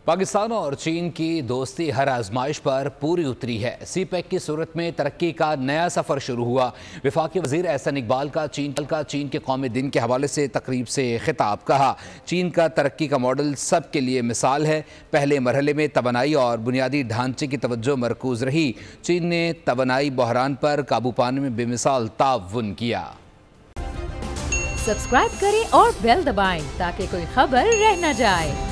पाकिस्तान और चीन की दोस्ती हर आजमाइश पर पूरी उतरी है। सी-पैक की सूरत में तरक्की का नया सफ़र शुरू हुआ। वफाकी वज़ीर एहसन इकबाल का चीन के कौमी दिन के हवाले से तकरीब से खिताब। कहा, चीन का तरक्की का मॉडल सब के लिए मिसाल है। पहले मरहले में तवानाई और बुनियादी ढांचे की तवज्जो मरकूज रही। चीन ने तवानाई बहरान पर काबू पाने में बेमिसाल ताउन किया। सब्सक्राइब करें और बेल दबाएं ताकि कोई खबर रह न जाए।